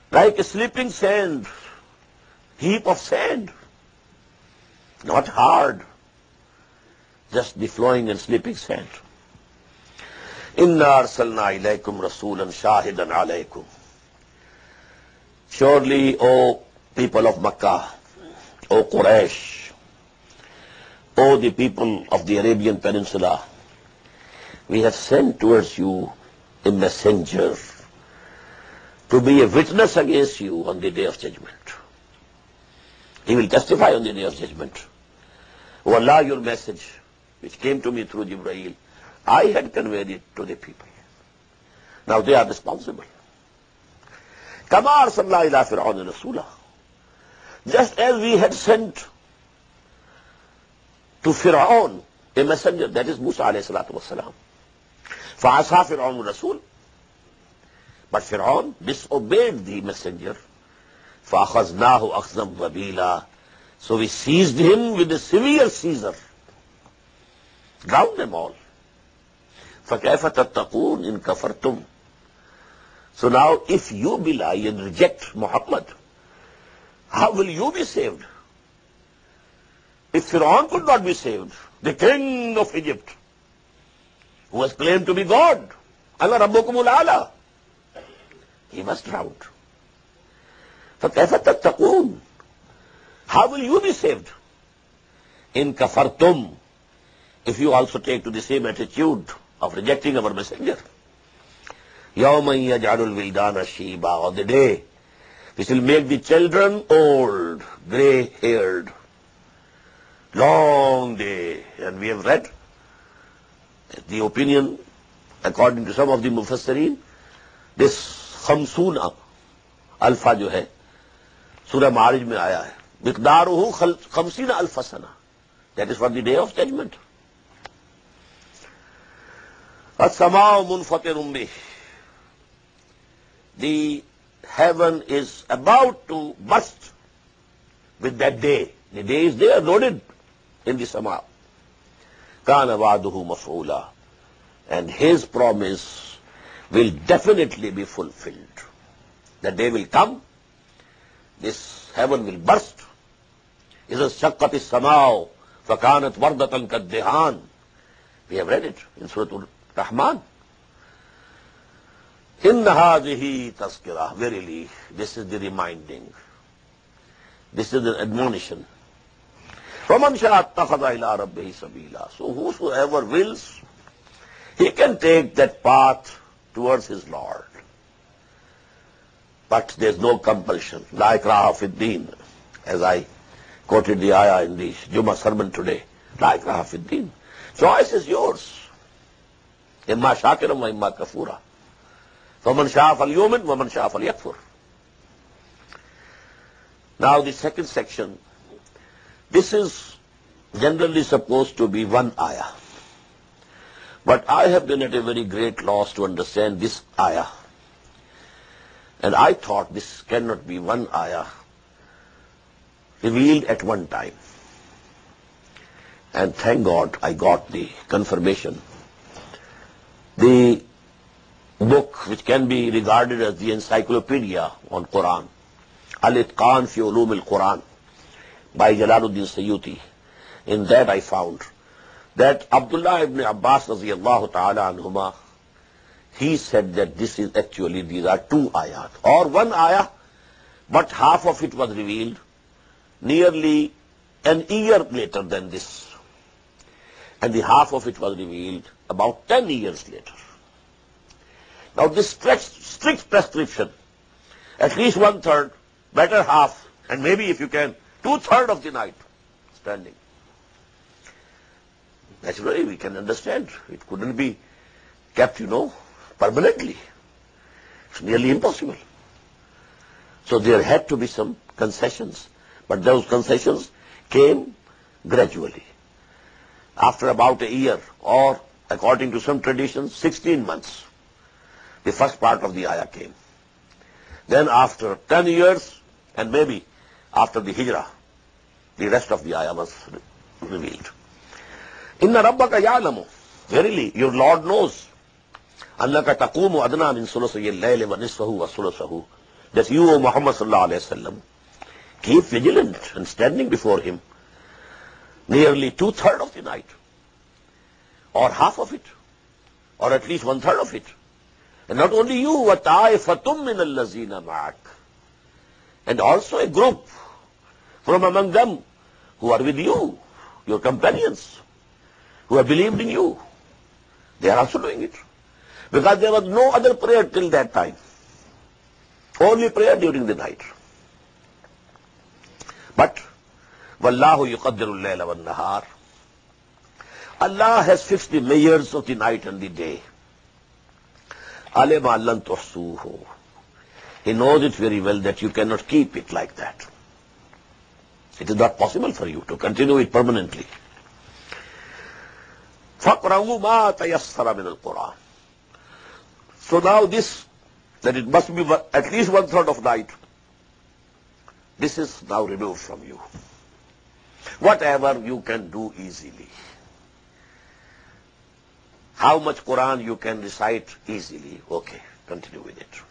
like a sleeping sand, heap of sand, not hard, just the flowing and sleeping sand. Inna arsalna ilaykum rasulan shahidan alaykum. Surely, O people of Makkah, O Quraysh, O the people of the Arabian Peninsula, we have sent towards you a messenger to be a witness against you on the day of judgment. He will testify on the day of judgment. O Allah, your message, which came to me through Jibreel, I had conveyed it to the people. Now they are responsible. Kama arsalna ila fir'auna rasula. Just as we had sent to Fir'aun a messenger, that is Musa alayhi salatu wasalam. Fa'asa Fir'aun rasul. But Fir'aun disobeyed the messenger. فَأَخَذْنَاهُ أَخْذًا وَبِيلًا. So we seized him with a severe seizure. Drowned them all. فَكَيْفَ تَتَّقُونَ إِن كَفَرْتُمْ. So now if you belie and reject Muhammad, how will you be saved? If Fir'aun could not be saved, the king of Egypt, who was claimed to be God, Allah Rabbukumul A'la, he was drowned. فَكَيْفَ تَتَّقُونَ. How will you be saved? In kafartum, if you also take to the same attitude of rejecting our messenger. يَوْمًا يَجْعَلُ الْوِلْدَانَ شِيبًا. On the day which will make the children old, grey-haired. Long day. And we have read the opinion, according to some of the Mufassirin, this khamsuna alfa जो है सूरह मारिज में आया है, मिक़दारुहु 50,000 सना. That is for the day of judgment. as-samaa'u munfatirun bih. The heaven is about to burst with that day. The day is there, loaded in the sama'. Kana wa'duhu maf'ula. And his promise will definitely be fulfilled. The day will come, this heaven will burst. إِذَا انشَقَّتِ السَّمَاءُ فَكَانَتْ وَرْدَةً كَالدِّهَانِ. We have read it in Surah Al-Rahman. إِنَّ هَذِهِ تَذْكِرَةٌ. Verily, this is the reminding. This is the admonition. فَمَنْ شَاءَ اتَّخَذَ إِلَىٰ رَبِّهِ سَبِيلًا. So whosoever wills, he can take that path towards his Lord. But there's no compulsion. La ikraha fid deen. As I quoted the ayah in the Jummah sermon today. La ikraha fid deen. Choice is yours. Imma shakiran wa imma kafura. فَمَنْ شَاءَ فَلْيُؤْمِنْ وَمَنْ شَاءَ فَلْيَكْفُرْ. Now the second section. This is generally supposed to be one ayah. But I have been at a very great loss to understand this ayah. And I thought this cannot be one ayah revealed at one time. And thank God I got the confirmation. The book which can be regarded as the encyclopedia on Quran, Al-Itqan fi Ulum al-Quran by Jalaluddin Sayyuti. In that I found that Abdullah ibn Abbas radiyallahu ta'ala anhuma, he said that this is actually, these are two ayat, or one ayah, but half of it was revealed nearly an year later than this. And the half of it was revealed about 10 years later. Now this strict prescription, at least 1/3, better half, and maybe if you can, 2/3 of the night standing. Naturally, we can understand. It couldn't be kept, permanently. It's nearly impossible. So there had to be some concessions. But those concessions came gradually. After about a year, or according to some traditions, 16 months, the first part of the ayah came. Then after 10 years, and maybe after the hijrah, the rest of the ayah was revealed. Inna rabbaka ya'lamu. Verily, your Lord knows. Annaka taqumu adna min sulusayil layli wa nisfahu wa sulusahu. that you, O Muhammad sallallahu alayhi wa sallam, keep vigilant and standing before him nearly 2/3 of the night, or half of it, or at least 1/3 of it. And not only you, وَطَائِفَةٌ مِّنَ الَّذِينَ مَعَكَ, and also a group from among them who are with you, your companions, who have believed in you. They are also doing it. Because there was no other prayer till that time. Only prayer during the night. But, وَاللَّهُ يُقَدِّرُ اللَّيْلَ وَالنَّهَارِ, Allah has fixed the measures of the night and the day. عَلِمَ أَن لَّن تُحْصُوهُ. He knows it very well that you cannot keep it like that. It is not possible for you to continue it permanently. فَقْرَأُوا مَا تَيَسَّرَ مِنَ الْقُرْآنِ. So now this, that it must be at least 1/3 of night, this is now removed from you. Whatever you can do easily. How much Quran you can recite easily, okay, continue with it.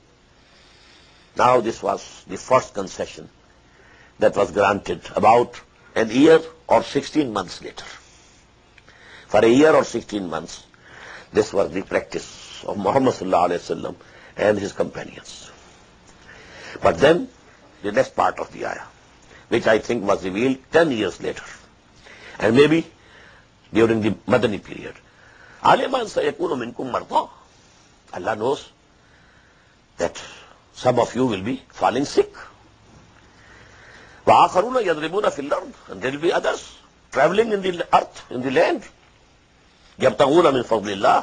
Now this was the first concession that was granted about an year or 16 months later. For a year or 16 months, this was the practice of Muhammad sallallahu alaihi wasallam and his companions. But then, the next part of the ayah, which I think was revealed 10 years later, and maybe during the Madani period. عَلِمَ أَن سَيَكُونُ مِنْكُمْ مَرْضَىٰ. Allah knows that some of you will be falling sick. وَآخَرُونَ يَضْرِبُونَ فِي الْأَرْضِ. And there will be others traveling in the earth, in the land. يَبْتَغُونَ مِنْ فَضْلِ اللَّهِ.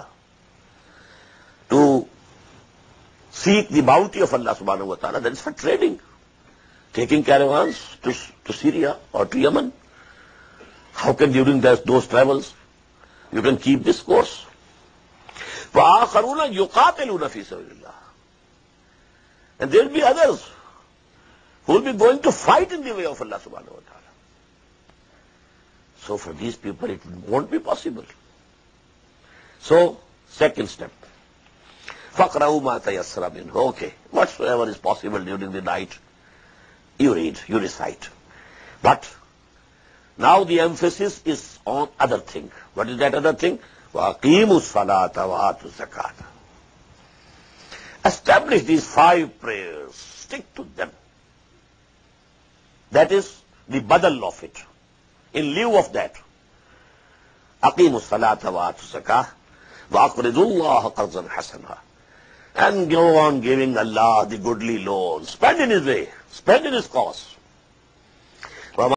To seek the bounty of Allah subhanahu wa ta'ala, that is for trading. Taking caravans to Syria or to Yemen. How can during those travels you can keep this course? وَآخَرُونَ يُقَاتِلُونَ فِي سَبِيلِ اللَّهِ. And there will be others who will be going to fight in the way of Allah subhanahu wa ta'ala. So for these people it won't be possible. So, second step. فَقْرَأُوا مَا تَيَسَّرَ مِنْهُ. Okay, whatsoever is possible during the night, you read, you recite. But now the emphasis is on other thing. What is that other thing? وَأَقِيمُوا الصَّلَاةَ وَآتُوا الزَّكَاةَ. Establish these 5 prayers. Stick to them. That is the badal of it. In lieu of that, أَقِيمُوا الصَّلَاةَ وَآتُوا الزَّكَاةَ وَأَقْرِضُوا اللَّهَ قَرْضًا حَسَنًا. And go on giving Allah the goodly loans. Spend in His way. Spend in His cause.